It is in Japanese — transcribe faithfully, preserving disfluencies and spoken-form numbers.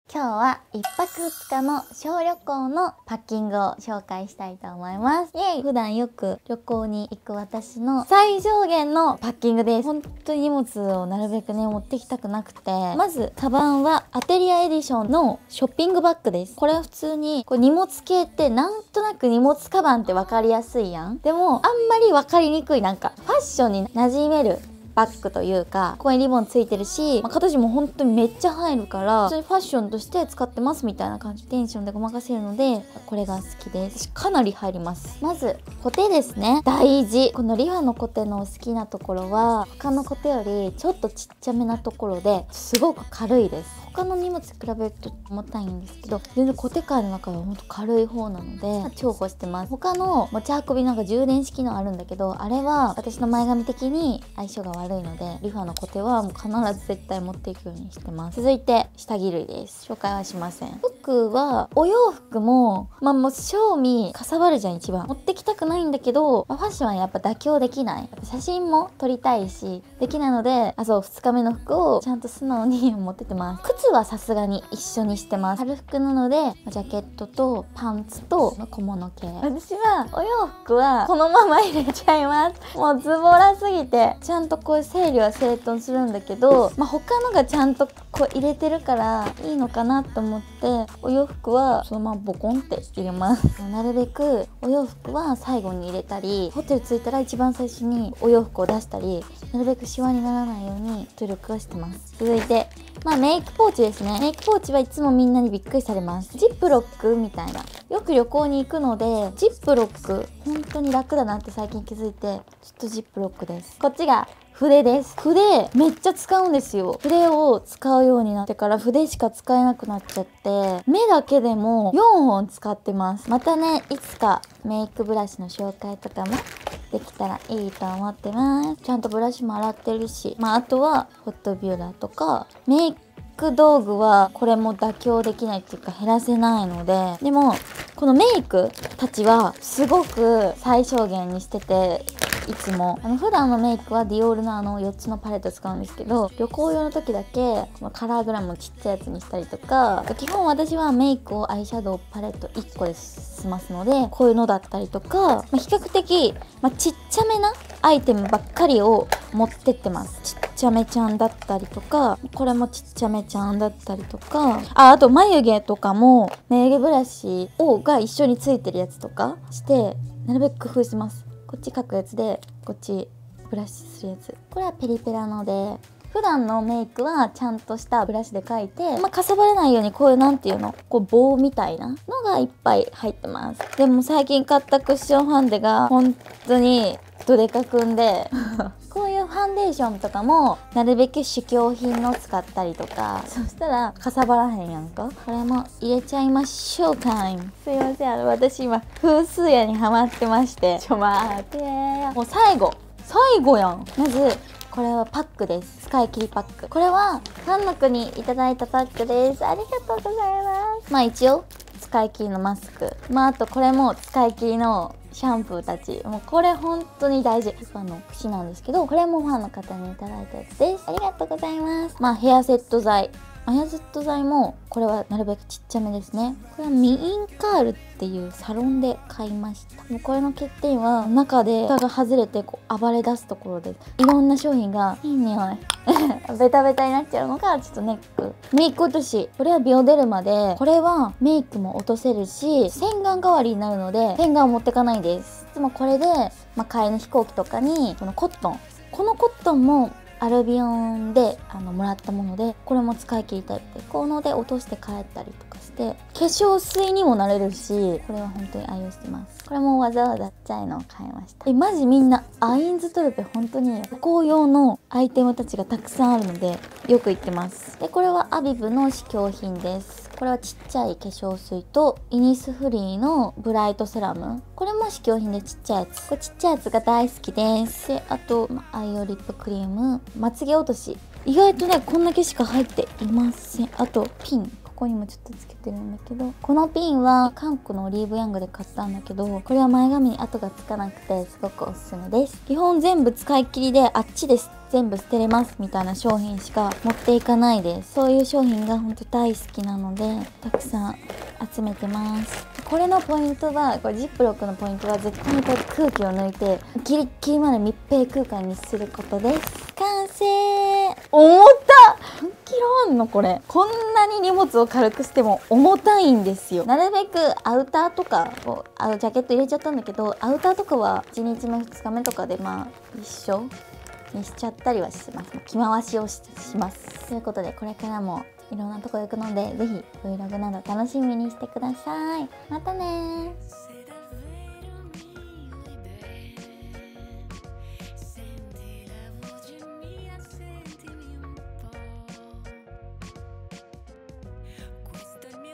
今日はいっぱくふつかの小旅行のパッキングを紹介したいと思います。イエイ！普段よく旅行に行く私の最上限のパッキングです。本当に荷物をなるべくね持ってきたくなくて、まずカバンはアテリアエディションのショッピングバッグです。これは普通にこれ荷物系ってなんとなく荷物カバンって分かりやすいやん。でもあんまり分かりにくい、なんかファッションに馴染めるバッグというか、ここにリボンついてるし、まあ、形も本当にめっちゃ入るから普通にファッションとして使ってますみたいな感じ、テンションでごまかせるのでこれが好きです。かなり入ります。まずコテですね、大事。このリファのコテの好きなところは他のコテよりちょっとちっちゃめなところですごく軽いです。他の荷物比べると重たいんですけど、全然コテ界の中ではほんと軽い方なので重宝してます。他の持ち運びなんか充電式のあるんだけど、あれは私の前髪的に相性が悪いのでリファのコテはもう必ず絶対持っていくようにしてます。続いて下着類です。紹介はしません。服はお洋服もまあもう正味かさばるじゃん。一番持ってきたくないんだけど、まあ、ファッションはやっぱ妥協できない。写真も撮りたいしできないので、あそうふつかめの服をちゃんと素直に持ってってます。靴はさすがに一緒にしてます。春服なのでジャケットとパンツと小物系。私はお洋服はこのまま入れちゃいます。もうズボラすぎてちゃんとこう整理は整頓するんだけど、まあ、他のがちゃんとこう入れてるからいいのかなと思ってお洋服はそのままボコンって入れます。なるべくお洋服は最後に入れたり、ホテル着いたら一番最初にお洋服を出したり、なるべくシワにならないように努力はしてます。続いてまあメイクポーチですね。メイクポーチはいつもみんなにびっくりされます。ジップロックみたいな、よく旅行に行くのでジップロック本当に楽だなって最近気づいて、ちょっとジップロックです。こっちが筆です。筆めっちゃ使うんですよ。筆を使うようになってから筆しか使えなくなっちゃって、目だけでもよんほん使ってます。またね、いつかメイクブラシの紹介とかもできたらいいと思ってます。ちゃんとブラシも洗ってるし、まああとはホットビューラーとかメイク道具はこれも妥協できないっていうか減らせないので、でもこのメイクたちはすごく最小限にしてて、いつもあの普段のメイクはディオールのあのよっつのパレット使うんですけど、旅行用の時だけこのカラーグラムをちっちゃいやつにしたりとか、基本私はメイクをアイシャドウパレットいっこで済ますので、こういうのだったりとか、まあ、比較的、まあ、ちっちゃめなアイテムばっかりを持ってってます。ちっちゃめちゃんだったりとか、これもちっちゃめちゃんだったりとか、ああと眉毛とかも眉毛ブラシをが一緒についてるやつとかしてなるべく工夫します。こっち描くやつでこっちブラシするやつ、これはペリペラので、普段のメイクはちゃんとしたブラシで描いて、まあ、かさばらないようにこういうなんていうの、こう棒みたいなのがいっぱい入ってます。でも最近買ったクッションファンデが本当にどでかくんでこういうファンデーションとかもなるべく試供品の使ったりとか、そしたらかさばらへんやんか。これも入れちゃいましょう。タイム。すいません、あの私今風水屋にハマってまして、ちょ待ってー、もう最後最後やん。まずこれはパックです。使い切りパック。これはファンの国いただいたパックです。ありがとうございます。まあ一応使い切りのマスク、まああとこれも使い切りのシャンプーたち、もうこれ本当に大事。リファの櫛なんですけど、これもファンの方にいただいたやつです。ありがとうございます。まあヘアセット剤、ヘアセット剤もこれはなるべくちっちゃめですね。これはミインカールっていうサロンで買いました。もうこれの欠点は中で蓋が外れてこう暴れ出すところです。いろんな商品がいい匂いベタベタになっちゃうのがちょっとネック。メイク落とし、これはビオデルマで、これはメイクも落とせるし洗顔代わりになるので洗顔を持ってかないです。いつもこれで、まあ、帰りの飛行機とかにこのコットン、このコットンもアルビオンであのもらったもので、これも使い切りタイプで効能で落として帰ったりとかして、化粧水にもなれるし、これは本当に愛用してます。これもわざわざちっちゃいのを買いました。えマジみんなアインズトルペ本当に旅行用のアイテムたちがたくさんあるのでよく行ってます。でこれはアビブの試供品です。これはちっちゃい化粧水とイニスフリーのブライトセラム、これも試供品でちっちゃいやつ。これちっちゃいやつが大好きです。であと、まあ、アイオリップクリーム、まつげ落とし、意外とねこんだけしか入っていません。あとピン、ここにもちょっとつけてるんだけど、このピンは韓国のオリーブヤングで買ったんだけど、これは前髪に跡がつかなくてすごくおすすめです。基本全部使い切りであっちです全部捨てれますみたいな商品しか持っていかないです。そういう商品が本当大好きなのでたくさん集めてます。これのポイントは、これジップロックのポイントは絶対にこう空気を抜いてギリッギリまで密閉空間にすることです。完成。重たっ、何キロあんのこれ。こんなに荷物を軽くしても重たいんですよ。なるべくアウターとかをあジャケット入れちゃったんだけど、アウターとかはいちにちめふつかめとかでまあ一緒にしちゃったりはします。着回しを し, します。ということでこれからもいろんなとこ行くので、ぜひ Vlog など楽しみにしてください。またねー。